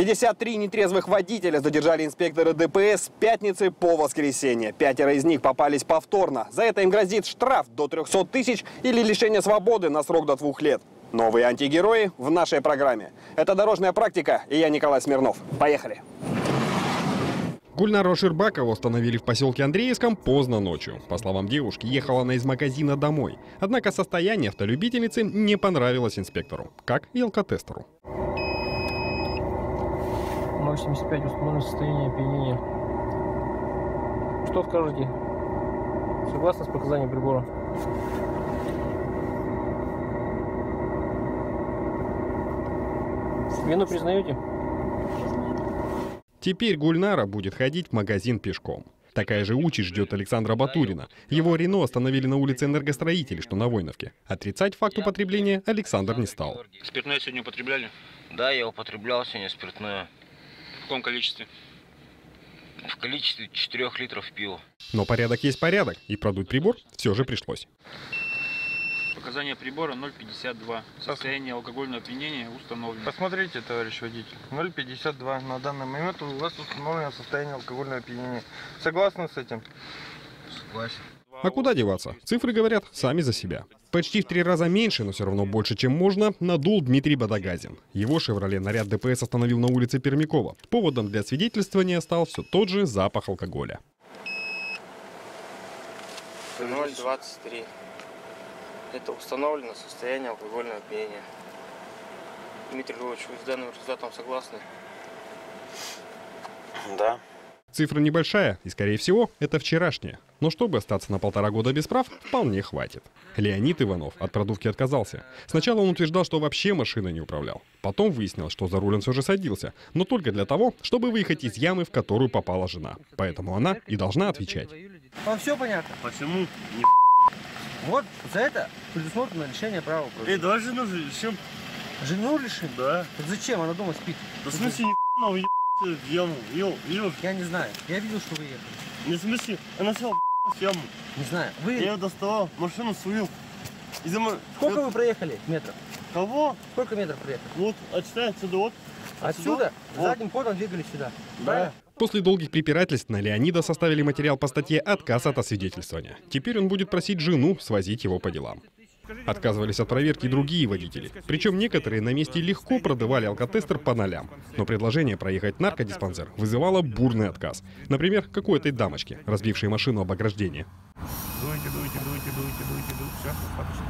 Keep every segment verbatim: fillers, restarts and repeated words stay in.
пятьдесят три нетрезвых водителя задержали инспекторы ДПС с пятницы по воскресенье. Пятеро из них попались повторно. За это им грозит штраф до трёхсот тысяч или лишение свободы на срок до двух лет. Новые антигерои в нашей программе. Это «Дорожная практика» и я, Николай Смирнов. Поехали! Гульнару Ширбакову остановили в поселке Андреевском поздно ночью. По словам девушки, ехала она из магазина домой. Однако состояние автолюбительницы не понравилось инспектору, как и алкотестеру. ноль семьдесят пять установлено состояние опьянения. Что скажете? Согласны с показанием прибора? Вину признаете? Теперь Гульнара будет ходить в магазин пешком. Такая же участь ждет Александра Батурина. Его Рено остановили на улице Энергостроителей, что на Войновке. Отрицать факт употребления Александр не стал. Спиртное сегодня употребляли? Да, я употреблял сегодня спиртное. В каком количестве? В количестве четырёх литров пива. Но порядок есть порядок, и продуть прибор все же пришлось. Показания прибора ноль пятьдесят два. Состояние алкогольного опьянения установлено. Посмотрите, товарищ водитель. ноль пятьдесят два. На данный момент у вас установлено состояние алкогольного опьянения. Согласны с этим? Согласен. А куда деваться? Цифры говорят сами за себя. Почти в три раза меньше, но все равно больше, чем можно, надул Дмитрий Бадагазин. Его «Шевроле» наряд ДПС остановил на улице Пермякова. Поводом для свидетельствования стал все тот же запах алкоголя. ноль двадцать три. Это установлено состояние алкогольного опьянения. Дмитрий Львович, вы с данным результатом согласны? Да. Цифра небольшая, и, скорее всего, это вчерашняя. Но чтобы остаться на полтора года без прав, вполне хватит. Леонид Иванов от продувки отказался. Сначала он утверждал, что вообще машиной не управлял. Потом выяснилось, что за руль он все же садился, но только для того, чтобы выехать из ямы, в которую попала жена. Поэтому она и должна отвечать. Вам все понятно? Почему? Не... Вот за это предусмотрено лишение права. Эй, давай жену лишим. Жену лишим? Да. Так зачем? Она дома спит. Да в смысле не уебаться в яму? Ё, ё. Я не знаю. Я видел, что вы ехали. Не в смысле, она села в яму. Не знаю. Вы... Я ее доставал, машину свою. Из-за... Сколько вы проехали метров? Кого? Сколько метров проехали? Вот, отсюда, отсюда, вот. Отсюда? Вот. Задним ходом двигались сюда. Да. После долгих препирательств на Леонида составили материал по статье «Отказ от освидетельствования». Теперь он будет просить жену свозить его по делам. Отказывались от проверки и другие водители. Причем некоторые на месте легко продавали алкотестер по нолям. Но предложение проехать наркодиспансер вызывало бурный отказ. Например, какой-то дамочке, разбившей машину об ограждение. Дуйте, дуйте, дуйте, дуйте, дуйте, дуйте. Все, достаточно.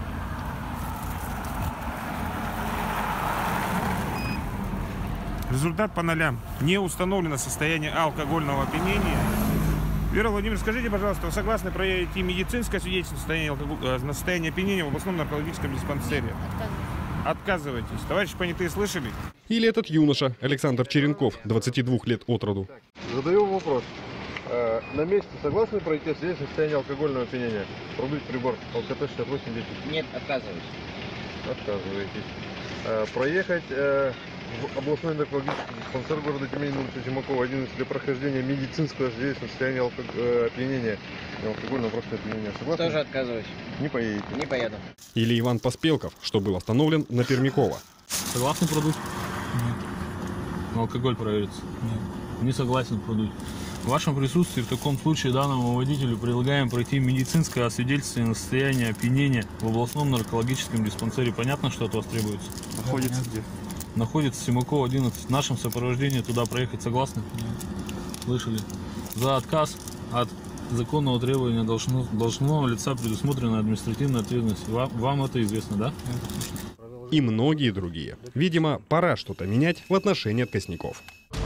Результат по нолям. Не установлено состояние алкогольного опьянения. Вера Владимировна, скажите, пожалуйста, вы согласны пройти медицинское свидетельство состояния алкоголь... на состояние опьянения в областном наркологическом диспансере? Отказывайтесь. Товарищи понятые, слышали? Или этот юноша, Александр Черенков, двадцати двух лет от роду. Задаю вопрос. На месте согласны пройти свидетельство состояния алкогольного опьянения? Продуть прибор алкотестер шестьдесят восемь десять. Нет, отказываюсь. Отказываетесь. Проехать в областной наркологический диспансер города Тюмени, улица Симакова, одиннадцать, для прохождения медицинского свидетельства состояния алко... опьянения, алкогольного просто опьянения. Согласны? Тоже отказываюсь. Не поедете. Не поеду. Или Иван Поспелков, что был остановлен на Пермякова. Согласны продуть? Нет. Но алкоголь проверится? Нет. Не согласен продуть. В вашем присутствии в таком случае данному водителю предлагаем пройти медицинское освидетельствование на состояние опьянения в областном наркологическом диспансере. Понятно, что от вас требуется? Находится где? Находится Симакова, одиннадцать. В нашем сопровождении туда проехать согласны? Нет. Слышали? За отказ от законного требования должно, должного лица предусмотрена административная ответственность. Вам, вам это известно, да? Нет. И многие другие. Видимо, пора что-то менять в отношении отказников.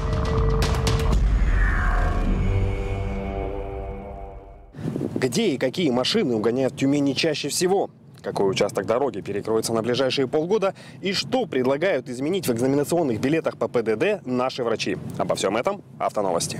Где и какие машины угоняют в Тюмени чаще всего? Какой участок дороги перекроется на ближайшие полгода? И что предлагают изменить в экзаменационных билетах по ПДД наши врачи? Обо всем этом автоновости.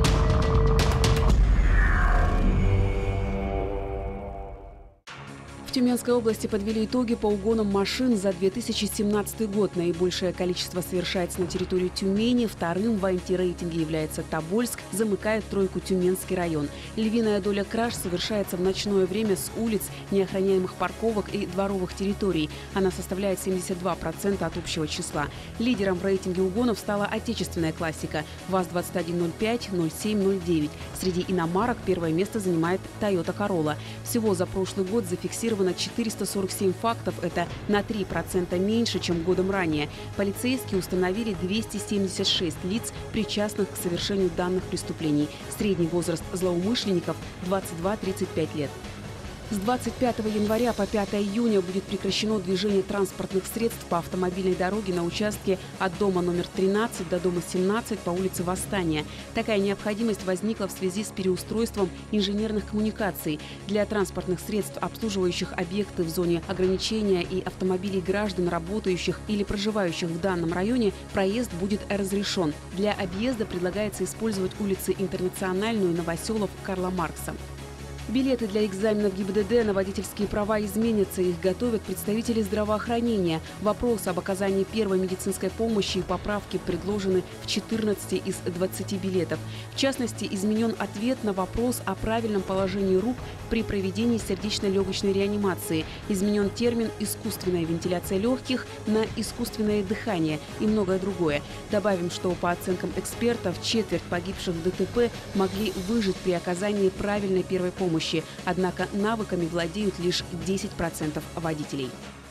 В В Тюменской области подвели итоги по угонам машин за две тысячи семнадцатый год. Наибольшее количество совершается на территории Тюмени. Вторым в антирейтинге является Тобольск. Замыкает тройку Тюменский район. Львиная доля краж совершается в ночное время с улиц, неохраняемых парковок и дворовых территорий. Она составляет семьдесят два процента от общего числа. Лидером в рейтинге угонов стала отечественная классика ВАЗ двадцать один ноль пять ноль семь ноль девять. Среди иномарок первое место занимает Toyota Corolla. Всего за прошлый год зафиксировано четыреста сорок семь фактов. Это на три процента меньше, чем годом ранее. Полицейские установили двести семьдесят шесть лиц, причастных к совершению данных преступлений. Средний возраст злоумышленников – двадцать два — тридцать пять лет. С двадцать пятого января по пятое июня будет прекращено движение транспортных средств по автомобильной дороге на участке от дома номер тринадцать до дома семнадцать по улице Восстания. Такая необходимость возникла в связи с переустройством инженерных коммуникаций. Для транспортных средств, обслуживающих объекты в зоне ограничения, и автомобилей граждан, работающих или проживающих в данном районе, проезд будет разрешен. Для объезда предлагается использовать улицы Интернациональную, Новоселов, Карла Маркса. Билеты для экзаменов ГИБДД на водительские права изменятся. Их готовят представители здравоохранения. Вопросы об оказании первой медицинской помощи и поправки предложены в четырнадцати из двадцати билетов. В частности, изменен ответ на вопрос о правильном положении рук при проведении сердечно-легочной реанимации. Изменен термин «искусственная вентиляция легких» на «искусственное дыхание» и многое другое. Добавим, что по оценкам экспертов, четверть погибших в ДТП могли выжить при оказании правильной первой помощи. Однако навыками владеют лишь десять процентов водителей.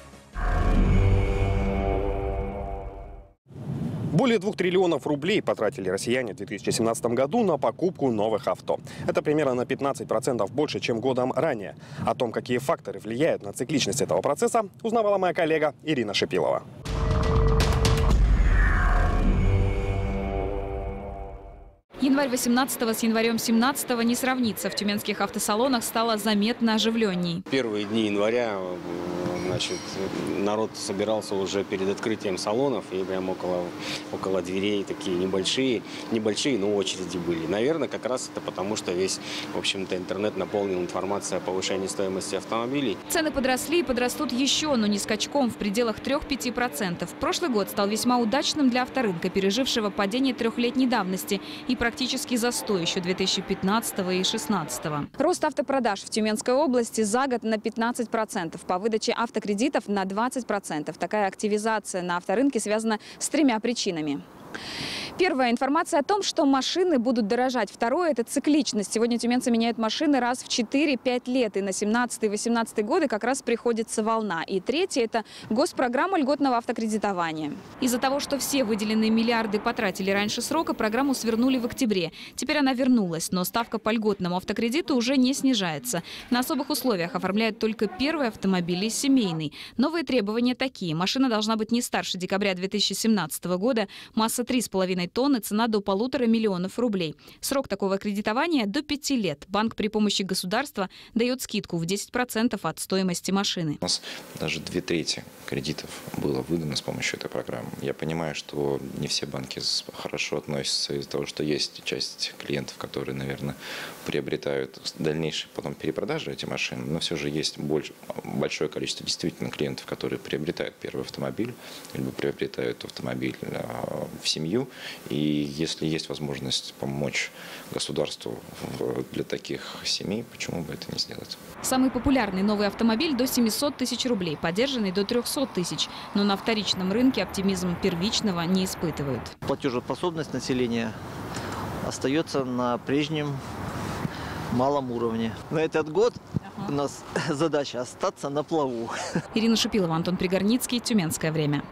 Более двух триллионов рублей потратили россияне в две тысячи семнадцатом году на покупку новых авто. Это примерно на пятнадцать процентов больше, чем годом ранее. О том, какие факторы влияют на цикличность этого процесса, узнавала моя коллега Ирина Шипилова. Январь восемнадцатого с январем семнадцатого не сравнится. В тюменских автосалонах стало заметно оживленней. Первые дни января, значит, народ собирался уже перед открытием салонов, и прям около, около дверей такие небольшие, небольшие, но очереди были. Наверное, как раз это потому, что весь, в общем-то, интернет наполнил информацией о повышении стоимости автомобилей. Цены подросли и подрастут еще, но не скачком, в пределах трёх-пяти процентов. Прошлый год стал весьма удачным для авторынка, пережившего падение трехлетней давности и практически застой еще две тысячи пятнадцатого и две тысячи шестнадцатого. Рост автопродаж в Тюменской области за год на пятнадцать процентов. По выдаче автокредитов на двадцать процентов. Такая активизация на авторынке связана с тремя причинами. Первая — информация о том, что машины будут дорожать. Второе — это цикличность. Сегодня тюменцы меняют машины раз в четыре-пять лет. И на семнадцатый и восемнадцатый годы как раз приходится волна. И третье — это госпрограмма льготного автокредитования. Из-за того, что все выделенные миллиарды потратили раньше срока, программу свернули в октябре. Теперь она вернулась, но ставка по льготному автокредиту уже не снижается. На особых условиях оформляют только первый автомобиль и семейный. Новые требования такие. Машина должна быть не старше декабря две тысячи семнадцатого года, масса три с половиной тонны, цена до полутора миллионов рублей. Срок такого кредитования до пяти лет. Банк при помощи государства дает скидку в десять процентов от стоимости машины. У нас даже две трети кредитов было выдано с помощью этой программы. Я понимаю, что не все банки хорошо относятся из-за того, что есть часть клиентов, которые, наверное, приобретают дальнейшие потом перепродажи эти машины, но все же есть больше, большое количество действительно клиентов, которые приобретают первый автомобиль, либо приобретают автомобиль в семью. И если есть возможность помочь государству для таких семей, почему бы это не сделать? Самый популярный новый автомобиль до семисот тысяч рублей, поддержанный до трёхсот тысяч. Но на вторичном рынке оптимизм первичного не испытывают. Платежеспособность населения остается на прежнем малом уровне. На этот год ага. у нас задача остаться на плаву. Ирина Шипилова, Антон Пригорницкий, Тюменское время.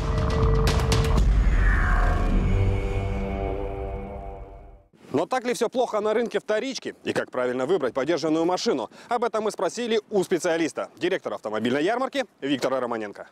Но так ли все плохо на рынке вторички? И как правильно выбрать подержанную машину? Об этом мы спросили у специалиста, директора автомобильной ярмарки Виктора Романенко.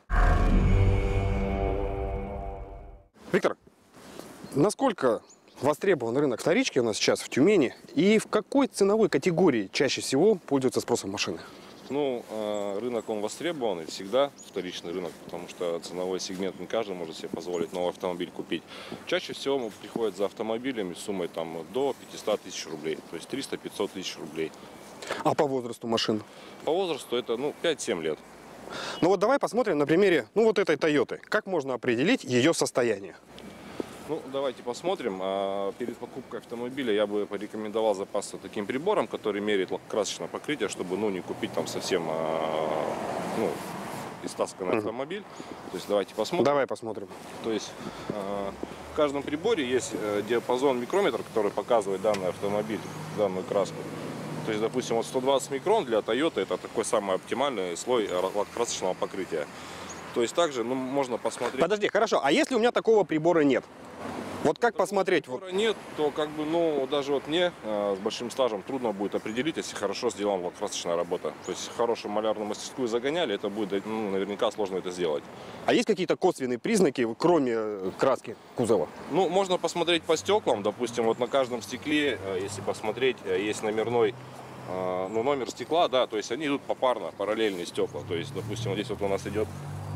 Виктор, насколько востребован рынок вторички у нас сейчас в Тюмени? И в какой ценовой категории чаще всего пользуются спросом машины? Ну, рынок, он востребован, и всегда вторичный рынок, потому что ценовой сегмент не каждый может себе позволить новый автомобиль купить. Чаще всего приходят за автомобилями с суммой там, до пятисот тысяч рублей, то есть триста-пятьсот тысяч рублей. А по возрасту машин? По возрасту это ну, пять-семь лет. Ну вот давай посмотрим на примере ну, вот этой Тойоты. Как можно определить ее состояние? Ну, давайте посмотрим. А перед покупкой автомобиля я бы порекомендовал запасться таким прибором, который меряет красочное покрытие, чтобы ну, не купить там совсем а, ну, истасканный автомобиль. То есть давайте посмотрим. Давай посмотрим. То есть а, в каждом приборе есть диапазон микрометр, который показывает данный автомобиль, данную краску. То есть, допустим, вот сто двадцать микрон для Toyota это такой самый оптимальный слой красочного покрытия. То есть также ну, можно посмотреть. Подожди, хорошо. А если у меня такого прибора нет? Вот как Такого посмотреть? Прибора нет, то как бы, ну, даже вот мне э, с большим стажем трудно будет определить, если хорошо сделана красочная работа. То есть хорошую малярную мастерскую загоняли, это будет ну, наверняка сложно это сделать. А есть какие-то косвенные признаки, кроме краски кузова? Ну, можно посмотреть по стеклам. Допустим, вот на каждом стекле, э, если посмотреть, э, есть номерной э, ну, номер стекла, да, то есть они идут попарно, параллельные стекла. То есть, допустим, вот здесь вот у нас идет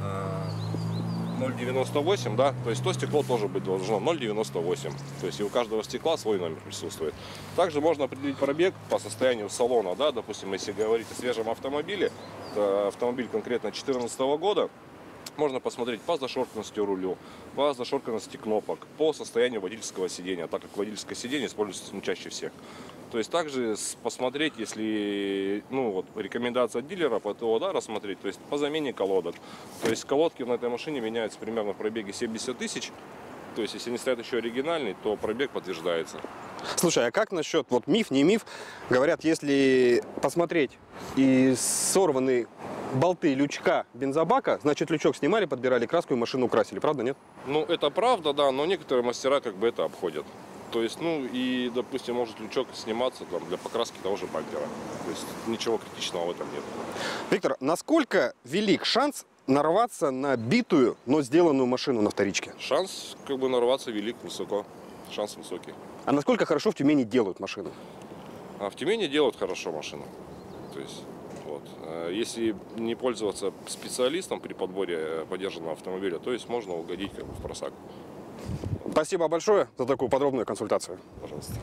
ноль девяносто восемь, да, то есть то стекло тоже быть должно ноль девяносто восемь, то есть и у каждого стекла свой номер присутствует. Также можно определить пробег по состоянию салона, да, допустим, если говорить о свежем автомобиле, автомобиль конкретно две тысячи четырнадцатого года, можно посмотреть по зашорканности рулю, по зашорканности кнопок, по состоянию водительского сидения, так как водительское сиденье используется ну, чаще всех. То есть также посмотреть, если, ну вот, рекомендация от дилера по ТО, да, рассмотреть, то есть по замене колодок. То есть колодки на этой машине меняются примерно в пробеге семьдесят тысяч. То есть если они стоят еще оригинальный, то пробег подтверждается. Слушай, а как насчет, вот миф, не миф, говорят, если посмотреть и сорваны болты лючка бензобака, значит лючок снимали, подбирали краску и машину красили, правда, нет? Ну это правда, да, но некоторые мастера как бы это обходят. То есть, ну и, допустим, может лючок сниматься там, для покраски того же бампера. То есть ничего критичного в этом нет. Виктор, насколько велик шанс нарваться на битую, но сделанную машину на вторичке? Шанс как бы нарваться велик, высоко. Шанс высокий. А насколько хорошо в Тюмени делают машины? А в Тюмени делают хорошо машину. То есть, вот. Если не пользоваться специалистом при подборе подержанного автомобиля, то есть можно угодить как бы в просак. Спасибо большое за такую подробную консультацию. Пожалуйста.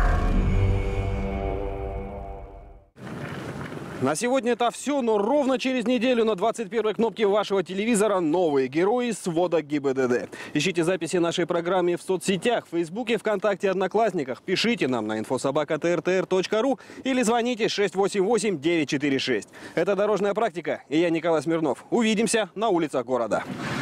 На сегодня это все, но ровно через неделю на двадцать первой кнопке вашего телевизора новые герои свода ГИБДД. Ищите записи нашей программы в соцсетях, в Фейсбуке, ВКонтакте, Одноклассниках. Пишите нам на инфо собака тэ эр тэ эр точка ру или звоните шесть восемь восемь девять четыре шесть. Это «Дорожная практика» и я, Николай Смирнов. Увидимся на улицах города.